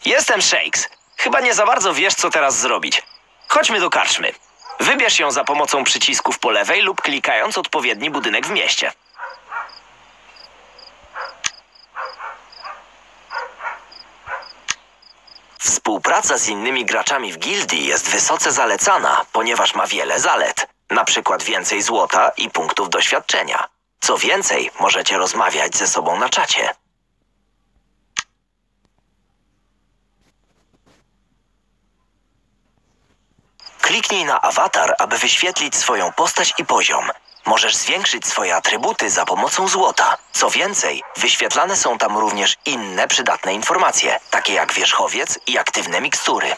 Jestem Shakes. Chyba nie za bardzo wiesz, co teraz zrobić. Chodźmy do karczmy. Wybierz ją za pomocą przycisków po lewej lub klikając odpowiedni budynek w mieście. Współpraca z innymi graczami w gildii jest wysoce zalecana, ponieważ ma wiele zalet. Na przykład więcej złota i punktów doświadczenia. Co więcej, możecie rozmawiać ze sobą na czacie. Kliknij na awatar, aby wyświetlić swoją postać i poziom. Możesz zwiększyć swoje atrybuty za pomocą złota. Co więcej, wyświetlane są tam również inne przydatne informacje, takie jak wierzchowiec i aktywne mikstury.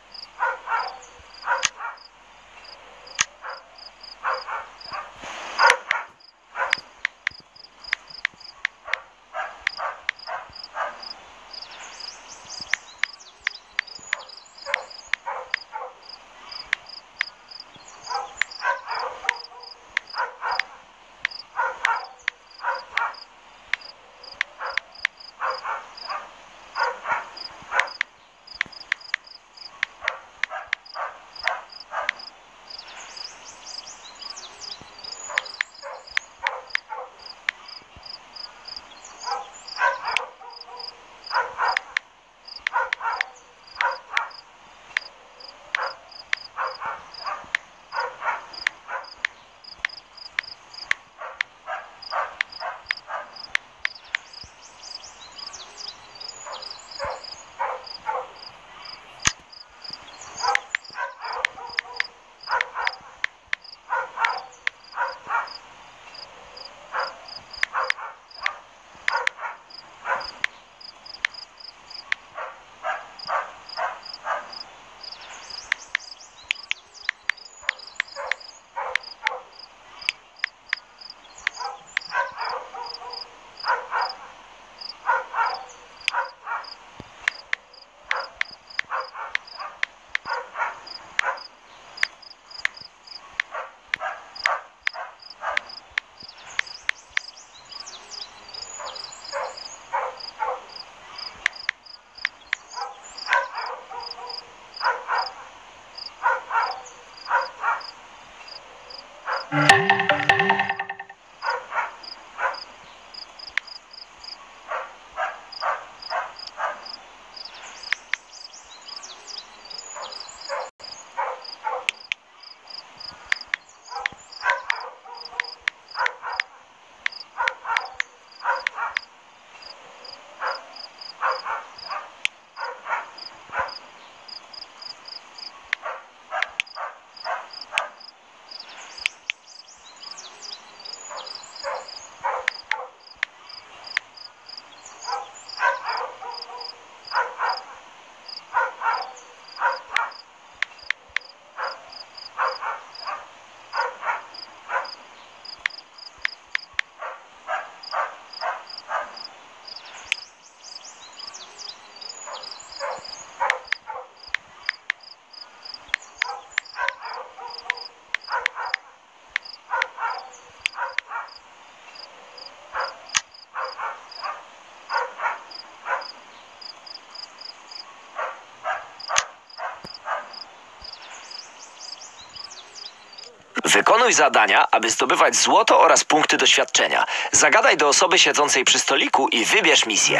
Wykonuj zadania, aby zdobywać złoto oraz punkty doświadczenia. Zagadaj do osoby siedzącej przy stoliku i wybierz misję.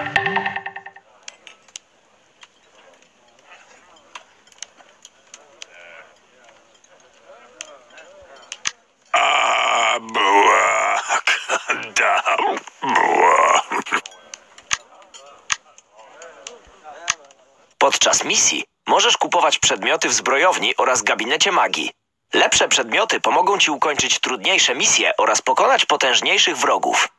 Podczas misji możesz kupować przedmioty w zbrojowni oraz gabinecie magii. Lepsze przedmioty pomogą ci ukończyć trudniejsze misje oraz pokonać potężniejszych wrogów.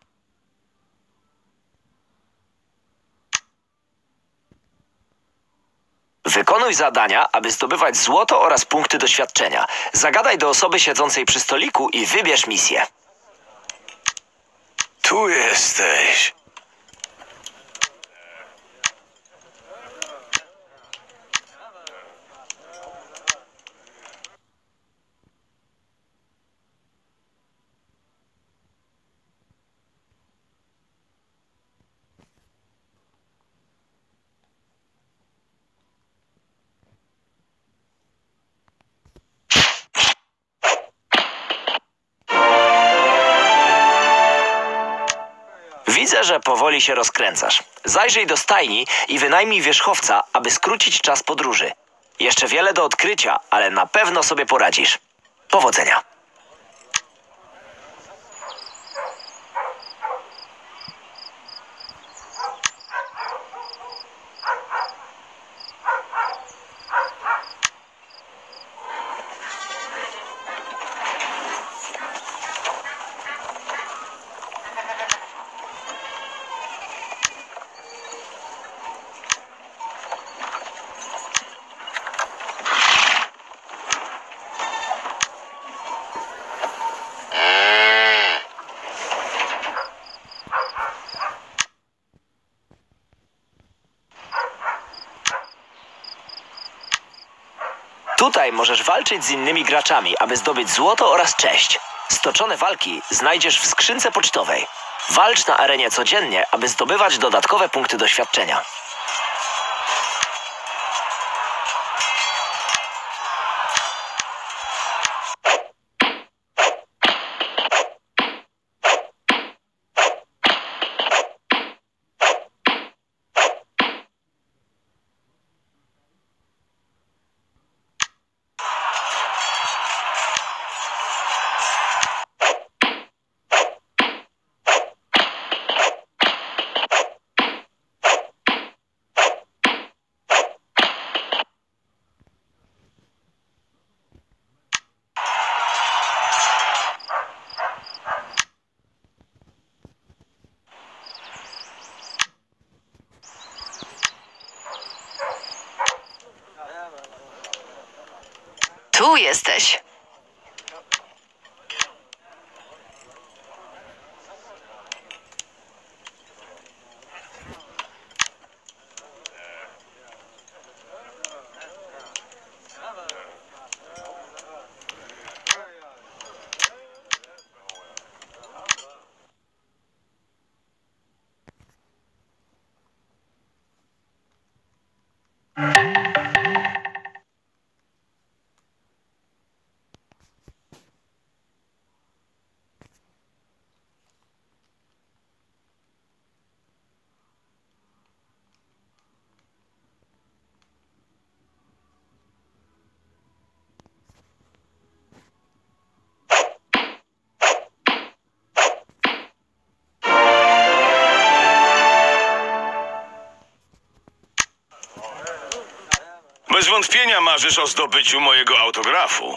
Wykonuj zadania, aby zdobywać złoto oraz punkty doświadczenia. Zagadaj do osoby siedzącej przy stoliku i wybierz misję. Tu jesteś. Widzę, że powoli się rozkręcasz. Zajrzyj do stajni i wynajmij wierzchowca, aby skrócić czas podróży. Jeszcze wiele do odkrycia, ale na pewno sobie poradzisz. Powodzenia. Tutaj możesz walczyć z innymi graczami, aby zdobyć złoto oraz cześć. Stoczone walki znajdziesz w skrzynce pocztowej. Walcz na arenie codziennie, aby zdobywać dodatkowe punkty doświadczenia. Tu jesteś. Bez wątpienia marzysz o zdobyciu mojego autografu.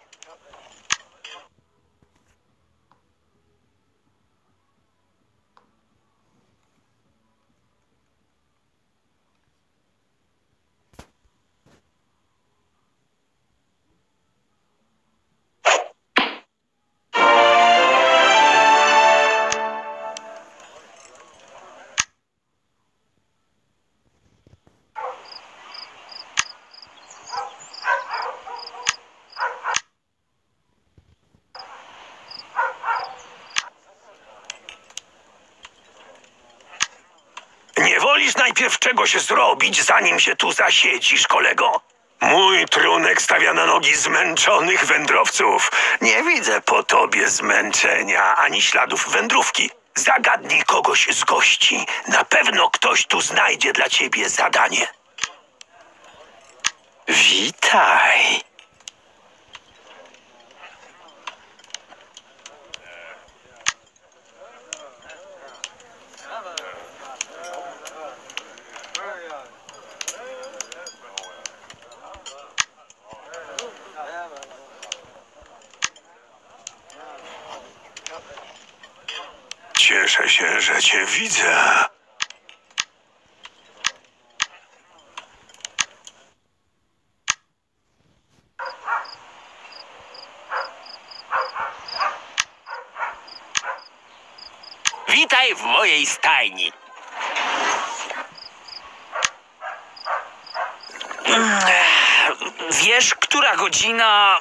Nie wolisz najpierw czegoś zrobić, zanim się tu zasiedzisz, kolego? Mój trunek stawia na nogi zmęczonych wędrowców. Nie widzę po tobie zmęczenia ani śladów wędrówki. Zagadnij kogoś z gości. Na pewno ktoś tu znajdzie dla ciebie zadanie. Witaj. Cieszę się, że cię widzę. Witaj w mojej stajni. Wiesz, która godzina...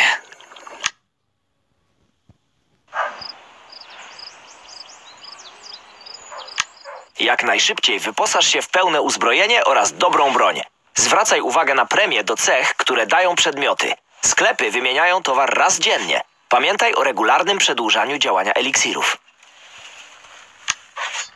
Jak najszybciej wyposaż się w pełne uzbrojenie oraz dobrą broń. Zwracaj uwagę na premie do cech, które dają przedmioty. Sklepy wymieniają towar raz dziennie. Pamiętaj o regularnym przedłużaniu działania eliksirów.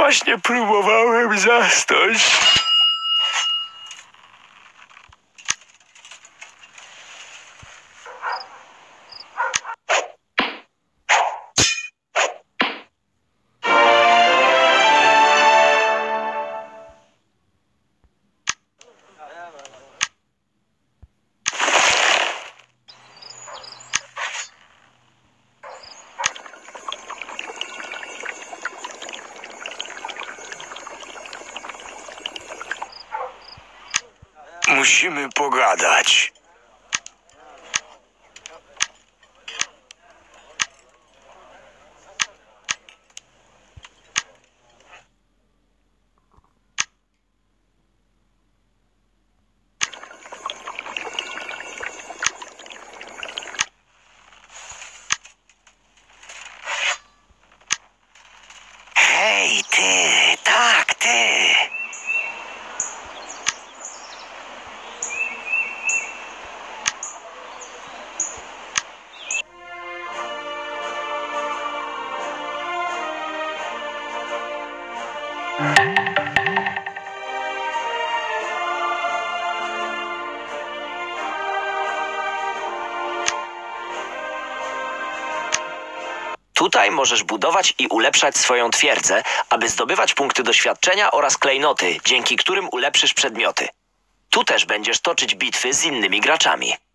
Właśnie próbowałem zasnąć. Musimy pogadać. Hej, ty, tak, ty. Tutaj możesz budować i ulepszać swoją twierdzę, aby zdobywać punkty doświadczenia oraz klejnoty, dzięki którym ulepszysz przedmioty. Tu też będziesz toczyć bitwy z innymi graczami.